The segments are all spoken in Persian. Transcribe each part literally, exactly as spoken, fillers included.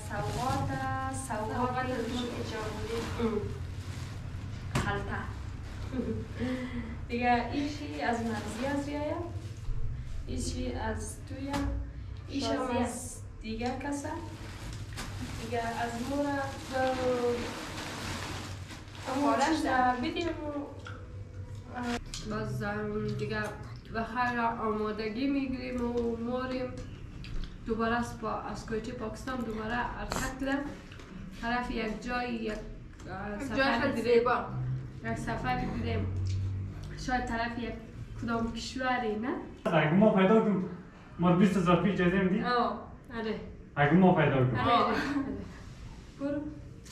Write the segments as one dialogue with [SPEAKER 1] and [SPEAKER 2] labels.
[SPEAKER 1] سوغات سوغات خلطه دیگه ایشی از مرزی از ریایه ایشی از توی ایش هم از دیگه کسه دیگه از مورا امورش در بیدیم باز دیگه بخیر آمادگی میگیریم و موریم دوباره از کویچه پاکستان دوباره حرکت کردم طرف یک جای یک سفر دیدیم یک سفر دیدیم شاید طرف یک کدام کشوری نه؟
[SPEAKER 2] اگه ما پیدا کنیم ما بیست هزار پیش جایزه میدیم؟
[SPEAKER 1] آه آره
[SPEAKER 2] اگه ما پیدا کنیم
[SPEAKER 1] آره آره برو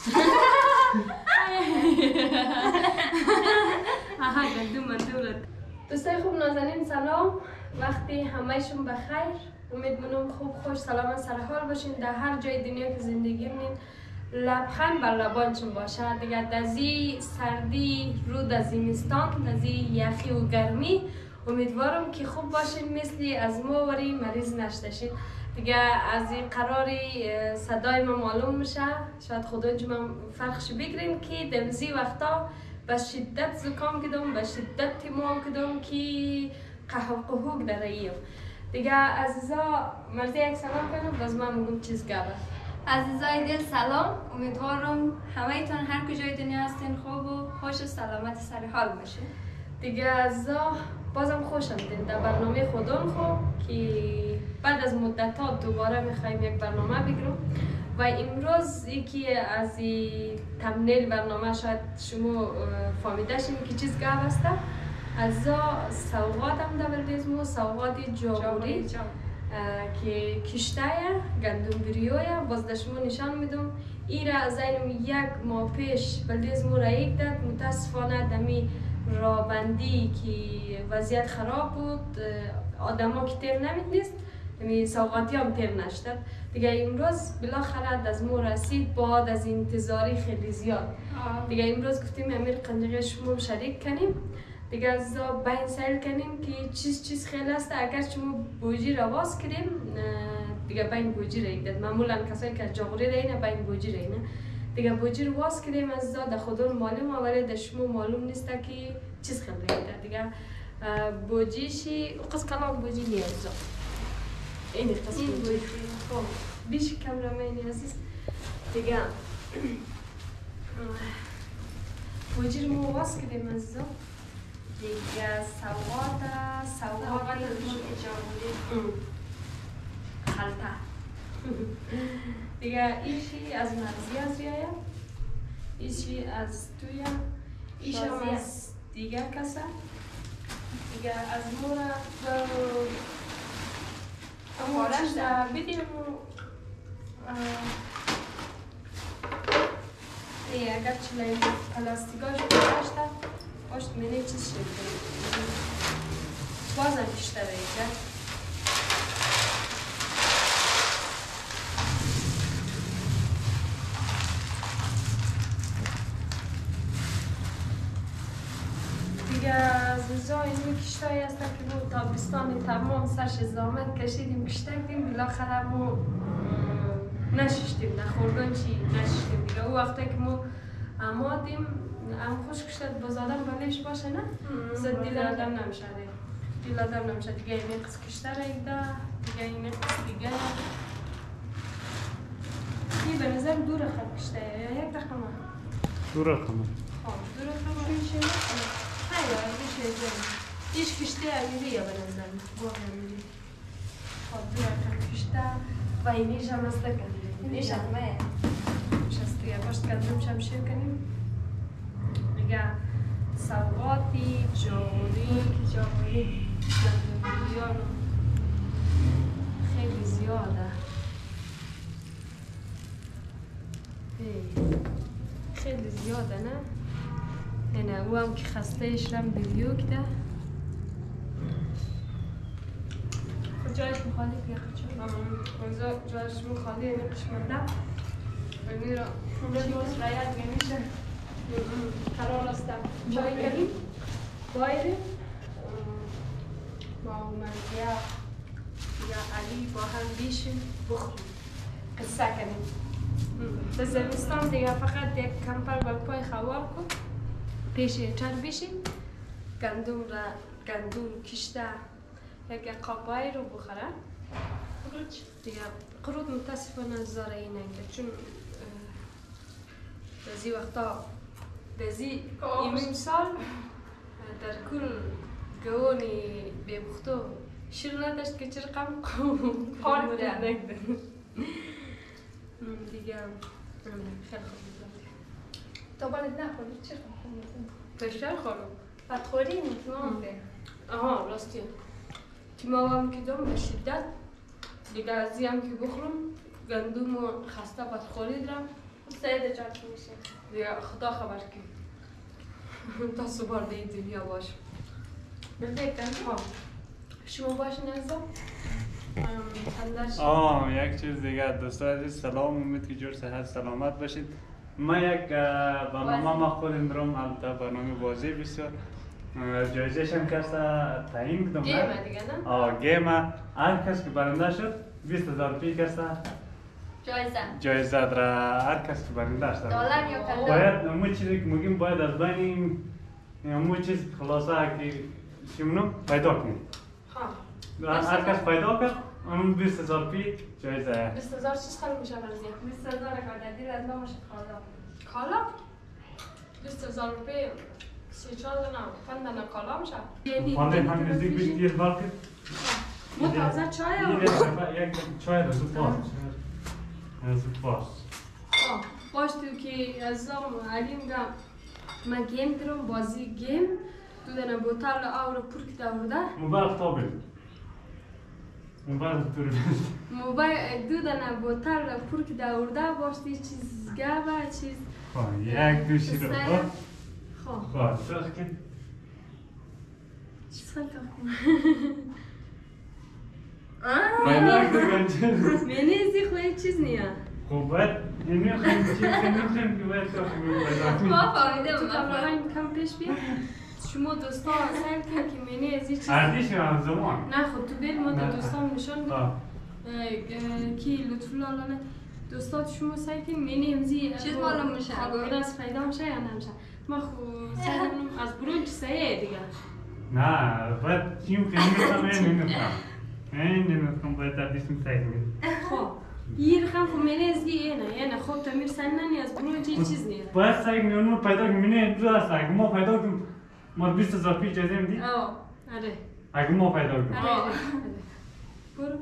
[SPEAKER 1] آها گندم مندولت دوستای خوب نازنین سلام وقتی همهشون بخیر امیدوارم خوب خوش سلامت سر حال باشین در هر جای دنیا که زندگی کنین لبخند بر لبانتون باشه دیگه دزی سردی رو در زمستان دزی یخی و گرمی امیدوارم که خوب باشین مثلی از ما وری مریض نشتشین دیگه از این قراری صدای ما معلوم میشه شاید خدا من فرقش بگیریم که دمزی وقتا به شدت زکام کدوم به شدت تیمام کدوم که قهوه قهوه داریم دیگه عزیزا مرزی یک سلام کنم باز من میگم چیز گبه
[SPEAKER 3] عزیزای دل سلام امیدوارم همه تان هر کجای دنیا هستین خوب و خوش و سلامت سر حال باشین
[SPEAKER 1] دیگه عزیزا بازم خوشم دین در برنامه خودم خوب که بعد از مدت ها دوباره میخوایم یک برنامه بگیرم و امروز یکی از این تمنیل برنامه شاید شما فهمیده شین که چیز گفت است از سوغات هم در بردیزمو سوغات جاوری که کشته گندم بریویه باز در شما نشان میدم ای را از اینم یک ماه پیش بلدیزمو را یک داد متاسفانه دمی رابندی که وضعیت خراب بود آدم ها که تیر نمیدنیست یعنی سوغاتی هم تیر نشتد دیگه امروز بالاخره از مو رسید بعد از انتظاری خیلی زیاد دیگه امروز گفتیم امیر قندقی شما شریک کنیم دیگه از بین سیل کنیم که چیز چیز خیلی است اگر شما بوجی را باز کنیم دیگه بین بوجی را ایداد معمولا کسایی که جاغوری را اینه بین بوجی را اینه دیگه بوجی رو باز کنیم از در خودون معلوم ولی در شما معلوم نیست که چیز خیلی ایداد دیگه بوجیشی قص کلام بوجی نیازه این قص بوجی خب بیش کامرامانی عزیز دیگه بوجی رو ما باز کنیم از دیگه سوغات سوغات خلطه دیگه ایشی از مرزی از ریایه ایشی از توی ایش هم از دیگه کسه دیگه از مورا امورش در بیدیم دیگه اگر چلایی پلاستیکاش باشته پشت منه چیز شد بازم کشته رایده دیگه عزیزا این کشته هایی هستن که ما تابستان تمام سرش زامن کشیدیم کشته کردیم بالاخره ما نششتیم نخوردن چی نششتیم دیگه او وقتا که ما آمادیم ام خوش کشتد باز آدم بلیش باشه نه؟ زد دیل آدم نمیشه دیل آدم نمیشه دیگه این قصد کشته را ایده دیگه این قصد دیگه این به نظر دو رقم کشته یا یک رقم ها؟
[SPEAKER 2] دو رقم
[SPEAKER 1] خواه دو رقم میشه نه؟ خیلی میشه زن ایش کشته امیری یا به نظر گوه امیری خواه دو رقم کشته و اینیش هم است کنیم اینیش همه شسته باش کندم شمشیر کنیم دیگه سوغاتی جاوری جاوری گندم خیلی زیاده خیلی زیاده نه نه او هم که خسته ایشرم بیویو کده جایش مخالی که یخچه جایش مخالی یه قشمت ده بگی را چیز رایت گمیشه قرار است چای کنیم باید با مرزیه یا علی با هم بیشیم بخوریم قصه کنیم به زمستان دیگه فقط یک کمپر بر پای خوار کن پیش چر بشی گندم را گندم کشته یک قابای رو بخوره دیگه قرود متاسفانه زاره این نگه چون بزی وقتا بزی ایمیم سال در کل گوانی ببختو شیر نداشت که چرا قم پارک نگده دیگه خیلی خوب میدونم
[SPEAKER 3] تا بالت نخورید چرا خوب میدونم؟
[SPEAKER 1] بیشتر خورم
[SPEAKER 3] بعد خوری میتونم ده
[SPEAKER 1] آها راستیه که ما هم که دارم به شدت دیگه ازی هم که بخورم گندم و خسته بدخوری دارم
[SPEAKER 3] سعید جات میشه
[SPEAKER 1] دیگه خدا خبر که تا صبح دی دنیا باش
[SPEAKER 3] بفکرم
[SPEAKER 1] ها شما باشین ازم
[SPEAKER 2] آه یک چیز دیگه دوستان عزیز سلام امید که جور صحت سلامت باشید ما یک برنامه ما خودم دارم البته برنامه بازی بسیار جایزه‌ش هم کسا تعیین کردم
[SPEAKER 1] گیمه دیگه نه؟
[SPEAKER 2] آه گیمه هر کس که برنده شد بیست هزار پی کسا
[SPEAKER 3] جایزه
[SPEAKER 2] جایزه را هر کس که برنده شد
[SPEAKER 3] دلار یا کلار
[SPEAKER 2] باید همون چیزی که میگیم باید از بین همون چیز خلاصه که چیمونم پیدا کنیم هر کس پیدا کرد اون بیست هزار پی جایزه
[SPEAKER 1] بیست هزار چیز خیلی میشه برزی؟
[SPEAKER 3] بیست هزار کار دیر از نامش کالا
[SPEAKER 1] کالا؟ بیست هزار روپی سی چهار دنه پنج دنه کالا میشه
[SPEAKER 2] فانده هم نزدیک بیش دیر بار کرد
[SPEAKER 1] ما تازه چای هم
[SPEAKER 2] یک چای را زود باز زود باز
[SPEAKER 1] باش تو که ازم علیم گم من گیم دارم بازی گیم دو دنه بوتل آب رو پر کده ورده
[SPEAKER 2] موبایل تابل موبایل تور
[SPEAKER 1] موبایل دو دنه بوتل رو پر کده ورده باش دی چیز گابه چیز
[SPEAKER 2] خواه یک دو شیر رو
[SPEAKER 1] خواه
[SPEAKER 2] خواه سرخ کن
[SPEAKER 1] چیز خیلی کنم
[SPEAKER 2] باید نگرگن چیز
[SPEAKER 1] منی ازی خواهی چیز نیا
[SPEAKER 2] خوب باید اینمی خواهیم چیز نمیخوایم که باید تو خواهیم
[SPEAKER 3] ما فهمیده
[SPEAKER 1] تو کامران کم پیش بیا شما دوستان سعی کن که منی ازی چیز
[SPEAKER 2] اردیش هم زمان
[SPEAKER 1] نه خود تو بیر ما دو دوستان نشان بید
[SPEAKER 2] آه
[SPEAKER 1] کی لطف لالانه دوستات شما سعی کن منی امزی
[SPEAKER 3] چیز معلوم میشه؟
[SPEAKER 1] این از پیدا میشه یا نمیشه ما خود سعی کنم از برون چی سعیه دیگه
[SPEAKER 2] نه باید چیم خیلی میکنم این نمیخوام این نمیخوام باید اردیشم سعی کنیم
[SPEAKER 1] خب یه رقم خب منی ازی اینه یعنی خب تا میر سننی از برون چی چیز نیره
[SPEAKER 2] باید سعی کنیم اونو پیدا کنیم منی دو است اگه ما پیدا کنیم ما بیست هزار پی جایزه میدیم
[SPEAKER 1] آه آره
[SPEAKER 2] اگه ما پیدا کنیم
[SPEAKER 1] آره آره برو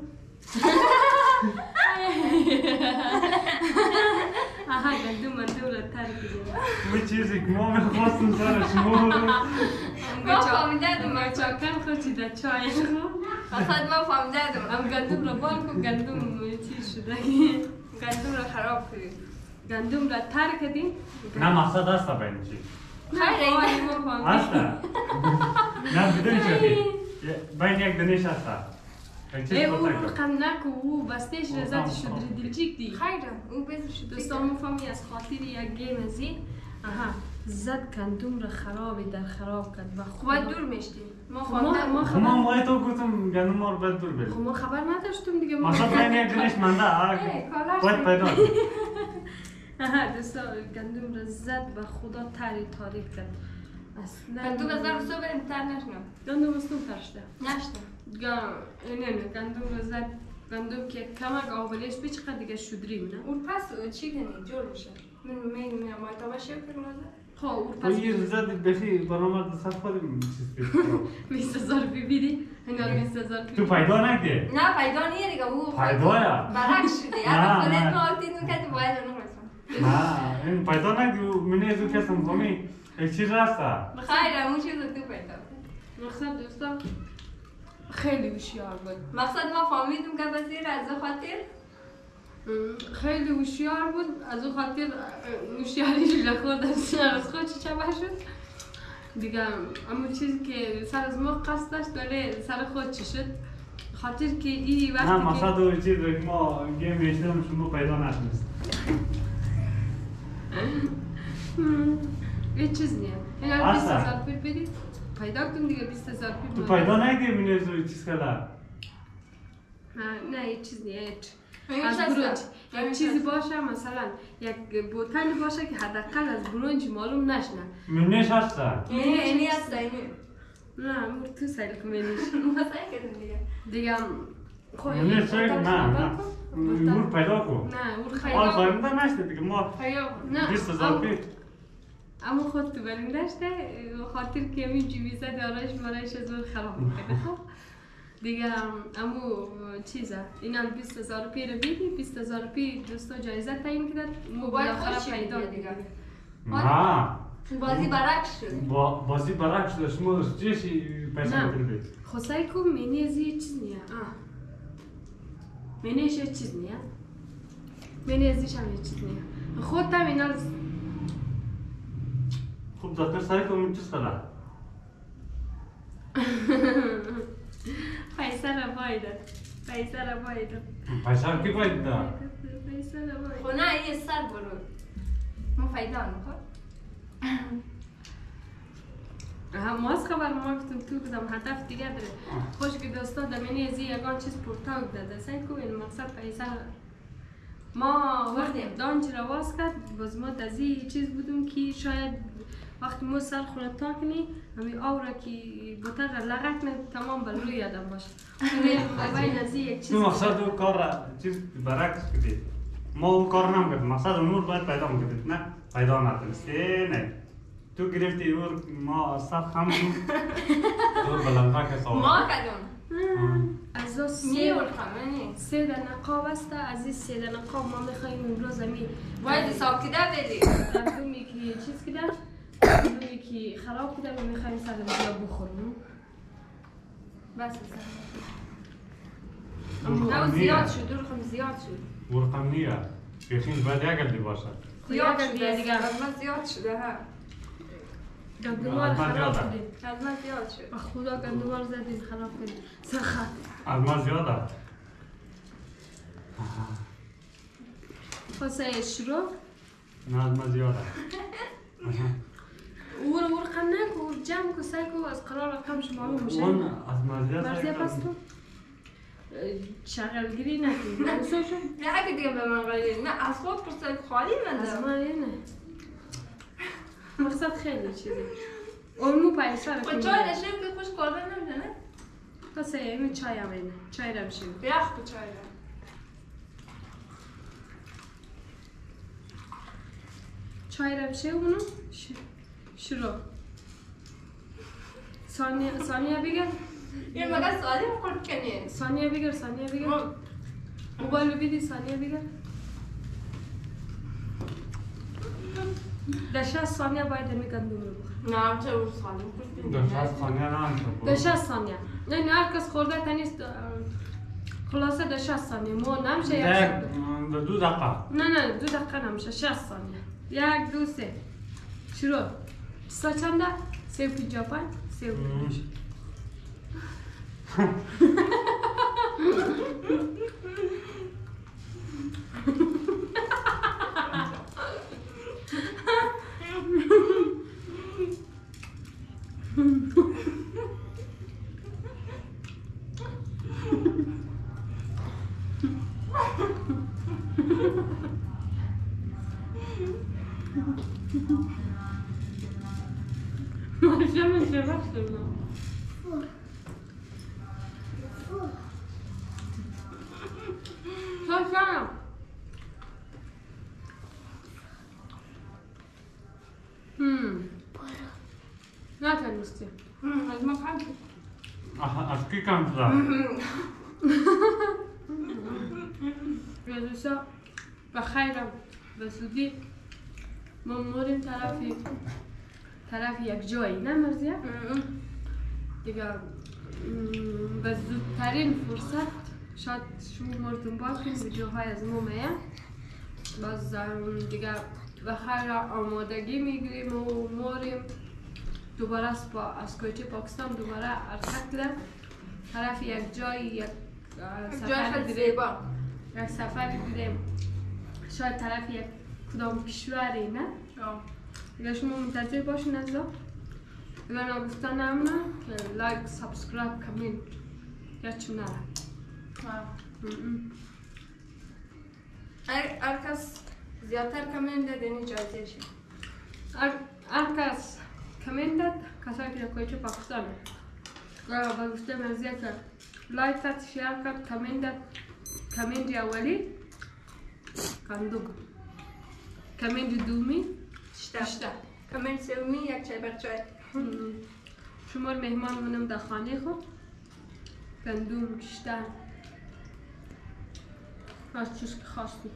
[SPEAKER 1] آها گندم من دولت ترک کنیم
[SPEAKER 2] اون چیزی که ما میخواستم سر شما
[SPEAKER 3] ما فهمیده دم
[SPEAKER 1] ما چاکن خود چی در چای خو
[SPEAKER 3] فقط ما فهمیده دم
[SPEAKER 1] هم گندم را بال کن گندم چی شده
[SPEAKER 3] گندم رو خراب کردیم
[SPEAKER 1] گندم را ترک کردیم
[SPEAKER 2] نه مقصد هست با این چیز
[SPEAKER 3] خیلی
[SPEAKER 1] ما
[SPEAKER 2] هست نه بدون چی بین یک دنیش هست
[SPEAKER 1] ای او رقم نکو او بستش رزت شد دلچیک دی
[SPEAKER 3] خیلی او بزر شد
[SPEAKER 1] دوستان مفهمی از خاطر یک گیم ازی آها زد گندم را خرابی در خراب کرد و
[SPEAKER 3] باید دور میشتیم ما
[SPEAKER 1] ما
[SPEAKER 3] فهمیده
[SPEAKER 1] ما
[SPEAKER 2] خب ما
[SPEAKER 1] خبر
[SPEAKER 2] باید تو گفتم گندم ما رو باید دور
[SPEAKER 1] خب
[SPEAKER 2] بریم
[SPEAKER 1] ما خبر نداشتم دیگه ما
[SPEAKER 2] مقصد بین یک دنیش منده باید پیدا
[SPEAKER 1] آها دوستان گندم را زد و خدا تری تاریک کرد اصلا
[SPEAKER 3] گندم از در رسو بریم تر نشنم
[SPEAKER 1] گندم استون ترشته
[SPEAKER 3] نشتم
[SPEAKER 1] نه نه گندم را زد گندم که کمک آبلیش بی چقدر دیگه شدریم نه
[SPEAKER 3] اون پس چی کنی جور بشه من میگم میگم ما تا باشه کنم
[SPEAKER 1] خب اون
[SPEAKER 2] تو
[SPEAKER 1] پس
[SPEAKER 2] یه زد بخی برنامه دست خودم چیز بیشتر
[SPEAKER 1] بیست هزار ببینی هنگار بیست هزار
[SPEAKER 2] تو پیدا نکده
[SPEAKER 3] نه پیدا نیه دیگه او
[SPEAKER 2] پیدایا
[SPEAKER 3] برعکس شده
[SPEAKER 2] نه،
[SPEAKER 3] اگه
[SPEAKER 2] نه.
[SPEAKER 3] خودت ما آتید میکردی باید اونو رسم
[SPEAKER 2] نه این پیدا نکده منی ازو کسم خوامی یک چیز هسته
[SPEAKER 3] خیلی همون چیز رو تو پیدا
[SPEAKER 1] مقصد دوستان خیلی هوشیار بود
[SPEAKER 3] مقصد ما فهمیدیم که بسیر از خاطر
[SPEAKER 1] خیلی هوشیار بود از اون خاطر هوشیاریش لخود از خود چه چبه شد دیگه اما چیزی که سر از ما قصد داشت ولی سر خود چی شد خاطر که ای وقتی
[SPEAKER 2] نه
[SPEAKER 1] که
[SPEAKER 2] مقصد اون چیز که ما گیم میشتم شما پیدا نشنست
[SPEAKER 1] یه چیز نیه این
[SPEAKER 2] اصلا.
[SPEAKER 1] بیست هزار پیر بدید پیدا کن دیگه بیست هزار پیر
[SPEAKER 2] تو پیدا نکده منی ازو چیز کلا
[SPEAKER 1] نه نه یه چیز نیه از برنج یک چیزی باشه مثلا یک بوتل باشه که حداقل از برنج معلوم نشنه.
[SPEAKER 2] منیش هست؟
[SPEAKER 3] اینی اینی هست اینی.
[SPEAKER 1] نه مور تو سایل کمینیش.
[SPEAKER 3] ما سعی کردیم دیگه.
[SPEAKER 1] دیگه خواهی
[SPEAKER 2] منیش سایل نه نه. مور پیدا کو.
[SPEAKER 1] نه مور
[SPEAKER 2] آن
[SPEAKER 1] خیلی.
[SPEAKER 2] فهمیده نشده دیگه ما.
[SPEAKER 1] نه.
[SPEAKER 2] بیست هزار پی.
[SPEAKER 1] اما خود تو برندش ده خاطر که می جویزه دارایش برایش از اون خراب میکنه. دیگه امو چیزه این ال بیست هزار پی رو بیدی بیست هزار پی دوستا جایزه تعیین کرد موبایل خراب پیدا دیگه.
[SPEAKER 2] نه.
[SPEAKER 3] بازی برعکس شد.
[SPEAKER 2] با بازی برعکس شد شما چیشی پیسه می‌دید.
[SPEAKER 1] خدای کو منیزی چیز نیه. آه. منیش چیز نیه. منیزیش هم چیز نیه. خود تا اینا
[SPEAKER 2] خوب دکتر سعی کنم چیز کنه.
[SPEAKER 1] فیصل بایده. فیصل بایده.
[SPEAKER 2] فیصل کی بایده؟
[SPEAKER 1] فیصل بایده.
[SPEAKER 3] خو نه یه سر برو. ما فایده نمیخواد.
[SPEAKER 1] هم ماست خبر ما گفتم تو کدام هدف دیگه داره. خوش که دوستا دمینی ازی یگان چیز پورتاو داده. سعی کو این مقصد فیصل ما وقتی دانچ را واس کرد باز ما دزی چیز بودم که شاید وقتی ما سر خونه تا کنی همی آورا که بوتر لغت نه تمام بر روی یادم باشه موبایل ازی یک چیز
[SPEAKER 2] تو مقصد او کار چیز برعکس کردی ما او کار نمیکرد مقصد نور باید پیدا میکردید نه پیدا نتونستی نه تو گرفتی اور ما سر خم کن تو بلندتر که سوال
[SPEAKER 3] ما کدوم
[SPEAKER 1] از او
[SPEAKER 3] سه ورقمانی
[SPEAKER 1] سه در نقاب است از این سه در نقاب ما میخواییم امروز همی
[SPEAKER 3] باید حساب کده بدی
[SPEAKER 1] در دومی که چیز کده دومی که خراب کده و میخواییم سر بیا بخوریم
[SPEAKER 3] بس نه زیاد شد ورقم زیاد شد
[SPEAKER 2] ورقم نیه بخین باید یکل باشه
[SPEAKER 3] زیاد شده دیگه از من زیاد شده ها
[SPEAKER 1] گندمال خراب کردیم
[SPEAKER 3] از من زیاد شد
[SPEAKER 1] به خدا گندمال زدیم خراب کردیم سخت
[SPEAKER 2] از ما زیاده
[SPEAKER 1] خواستای شروع
[SPEAKER 2] نه از ما زیاده
[SPEAKER 1] اور اور قنن کو جمع کو سعی کو از قرار کم شما میشه
[SPEAKER 2] اون از ما زیاده
[SPEAKER 1] مرزی پس تو شغلگیری نکنی نوسو شو
[SPEAKER 3] نه اگه دیگه به من قلیل نه از خود پرسه خالی من
[SPEAKER 1] از
[SPEAKER 3] دارم
[SPEAKER 1] من نه مقصد خیلی چیزی اون مو پیسه رو
[SPEAKER 3] و چای نشیم که خوش کاربر نمیده نه
[SPEAKER 1] خواستای ایمی چای هم اینه چای رو بشیم
[SPEAKER 3] یخ به چای رو
[SPEAKER 1] چای رو بشه اونو شروع ثانیه ثانیه بگیر
[SPEAKER 3] یه مگه سوالی مکرد کنی
[SPEAKER 1] ثانیه بگیر ثانیه بگیر موبایل رو بیدی ثانیه بگیر در شصت ثانیه باید همی گندم رو بخور
[SPEAKER 3] نه چه اون سوالی مکرد
[SPEAKER 2] در شست ثانیه نه
[SPEAKER 1] در شصت ثانیه نه نه هر کس خورده تنیست خلاصه در شصت ثانیه مو نمیشه یک
[SPEAKER 2] در دو دقیقه
[SPEAKER 1] نه نه دو دقیقه نمیشه شصت ثانیه یک دو سه شروع سا چنده؟ سه و پینجا پنج سه و پینجا ماشا من شبه شدم شاشم هم نه تنیستی
[SPEAKER 3] از ما کم
[SPEAKER 2] از کی کم شده؟
[SPEAKER 1] یادوسا بخیرم بسودی ما موریم طرفی طرف یک جایی نه مرزیه؟ دیگه به زودترین فرصت شاید شما مردم باکن ویدیوهای از ما میه باز دیگه بخیر آمادگی میگیریم و موریم دوباره از کویتی پاکستان دوباره حرکت کردم طرف یک جایی یک سفر
[SPEAKER 3] زیبا
[SPEAKER 1] یک سفر دیدیم شاید طرف یک کدام کشوری نه؟ دیگه شما منتظر باشین از دا اگر نگفتن همونه که لایک سابسکرایب کامنت یا چون نره
[SPEAKER 3] هر هر کس زیادتر کامنت داد این جایزه شد.
[SPEAKER 1] هر هر کس کامنت داد کسایی که در کویچه پاکستان و گفته مرزیه که لایک کرد شیر کرد کامنت داد کامنت اولی کندوگ کامنت دومی
[SPEAKER 3] شتا کامنت سومی یک چای بر چای.
[SPEAKER 1] شما مهمان منم در خانه خود گندم کشتن از چیز که خواستی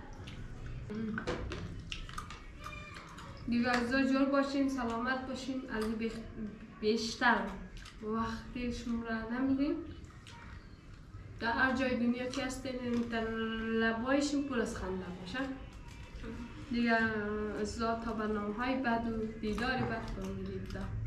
[SPEAKER 1] دیگه از جور باشین سلامت باشین از بیشتر وقتی شما را نمیدیم در هر جای دنیا که هستین در لبایشون پر از خنده باشه دیگه از تا برنامه های بعد و دیداری بعد با میدید